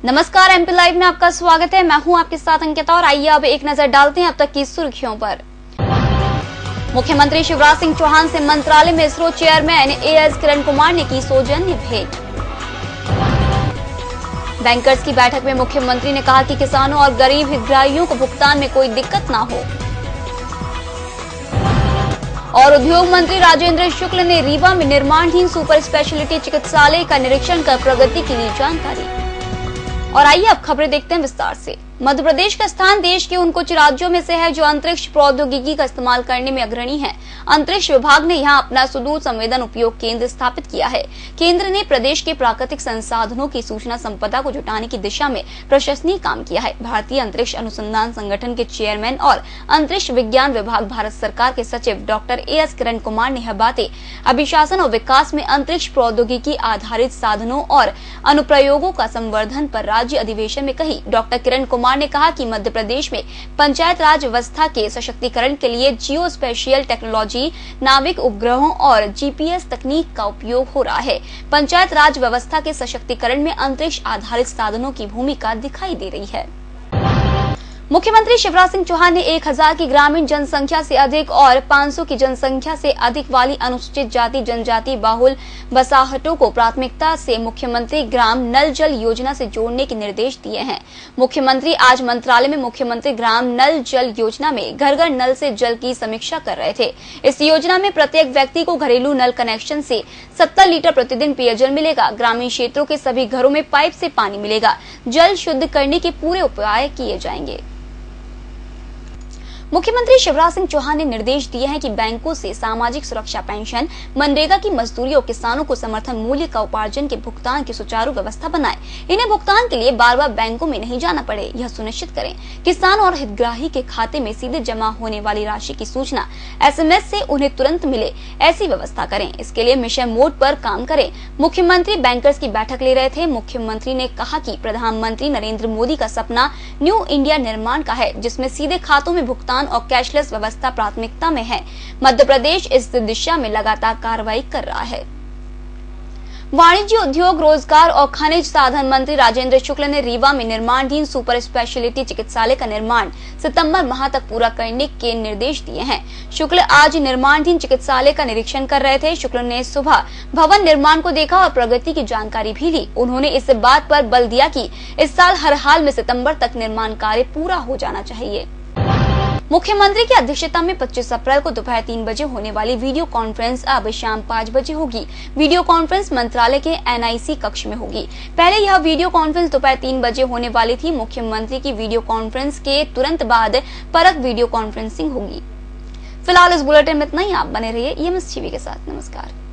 नमस्कार, MP live में आपका स्वागत है। मैं हूं आपके साथ अंकिता और आइए अब एक नजर डालते हैं अब तक की सुर्खियों पर। मुख्यमंत्री शिवराज सिंह चौहान से मंत्रालय में इसरो चेयरमैन एएस किरण कुमार ने की सौजन्य भेंट। बैंकर्स की बैठक में मुख्यमंत्री ने कहा कि किसानों और गरीब हितग्राहियों को भुगतान में कोई दिक्कत न हो। और उद्योग मंत्री राजेंद्र शुक्ल ने रीवा में निर्माणाधीन सुपर स्पेशलिटी चिकित्सालय का निरीक्षण कर प्रगति की ली जानकारी। और आइए अब खबरें देखते हैं विस्तार से। मध्य प्रदेश का स्थान देश के उन कुछ राज्यों में से है जो अंतरिक्ष प्रौद्योगिकी का इस्तेमाल करने में अग्रणी है। अंतरिक्ष विभाग ने यहां अपना सुदूर संवेदन उपयोग केंद्र स्थापित किया है। केंद्र ने प्रदेश के प्राकृतिक संसाधनों की सूचना संपदा को जुटाने की दिशा में प्रशंसनीय काम किया है। भारतीय अंतरिक्ष अनुसंधान संगठन के चेयरमैन और अंतरिक्ष विज्ञान विभाग भारत सरकार के सचिव डॉक्टर एएस किरण कुमार ने यह बातें अभिशासन और विकास में अंतरिक्ष प्रौद्योगिकी आधारित साधनों और अनुप्रयोगों का संवर्धन पर राज्य अधिवेशन में कही। डॉक्टर किरण कुमार ने कहा कि मध्य प्रदेश में पंचायत राज व्यवस्था के सशक्तिकरण के लिए जियो स्पेशियल टेक्नोलॉजी, नाविक उपग्रहों और जीपीएस तकनीक का उपयोग हो रहा है। पंचायत राज व्यवस्था के सशक्तिकरण में अंतरिक्ष आधारित साधनों की भूमिका दिखाई दे रही है। मुख्यमंत्री शिवराज सिंह चौहान ने 1000 की ग्रामीण जनसंख्या से अधिक और 500 की जनसंख्या से अधिक वाली अनुसूचित जाति जनजाति बाहुल बसाहटों को प्राथमिकता से मुख्यमंत्री ग्राम नल जल योजना से जोड़ने के निर्देश दिए हैं। मुख्यमंत्री आज मंत्रालय में मुख्यमंत्री ग्राम नल जल योजना में घर घर नल से जल की समीक्षा कर रहे थे। इस योजना में प्रत्येक व्यक्ति को घरेलू नल कनेक्शन से 70 लीटर प्रतिदिन पेयजल मिलेगा। ग्रामीण क्षेत्रों के सभी घरों में पाइप से पानी मिलेगा। जल शुद्ध करने के पूरे उपाय किए जाएंगे। मुख्यमंत्री शिवराज सिंह चौहान ने निर्देश दिए हैं कि बैंकों से सामाजिक सुरक्षा पेंशन, मनरेगा की मजदूरी और किसानों को समर्थन मूल्य का उपार्जन के भुगतान की सुचारू व्यवस्था बनाएं। इन्हें भुगतान के लिए बार बार बैंकों में नहीं जाना पड़े, यह सुनिश्चित करें। किसान और हितग्राही के खाते में सीधे जमा होने वाली राशि की सूचना SMS से उन्हें तुरंत मिले, ऐसी व्यवस्था करें। इसके लिए मिशन मोड पर काम करें। मुख्यमंत्री बैंकर्स की बैठक ले रहे थे। मुख्यमंत्री ने कहा कि प्रधानमंत्री नरेंद्र मोदी का सपना न्यू इंडिया निर्माण का है, जिसमें सीधे खातों में भुगतान और कैशलेस व्यवस्था प्राथमिकता में है। मध्य प्रदेश इस दिशा में लगातार कार्रवाई कर रहा है। वाणिज्य, उद्योग, रोजगार और खनिज साधन मंत्री राजेंद्र शुक्ल ने रीवा में निर्माणाधीन सुपर स्पेशलिटी चिकित्सालय का निर्माण सितंबर माह तक पूरा करने के निर्देश दिए हैं। शुक्ल आज निर्माणाधीन चिकित्सालय का निरीक्षण कर रहे थे। शुक्ल ने सुबह भवन निर्माण को देखा और प्रगति की जानकारी भी ली। उन्होंने इस बात पर बल दिया कि इस साल हर हाल में सितंबर तक निर्माण कार्य पूरा हो जाना चाहिए। मुख्यमंत्री की अध्यक्षता में 25 अप्रैल को दोपहर 3 बजे होने वाली वीडियो कॉन्फ्रेंस अब शाम 5 बजे होगी। वीडियो कॉन्फ्रेंस मंत्रालय के NIC कक्ष में होगी। पहले यह वीडियो कॉन्फ्रेंस दोपहर 3 बजे होने वाली थी। मुख्यमंत्री की वीडियो कॉन्फ्रेंस के तुरंत बाद परख वीडियो कॉन्फ्रेंसिंग होगी। फिलहाल इस बुलेटिन में इतना ही। आप बने रहिए EMS TV के साथ। नमस्कार।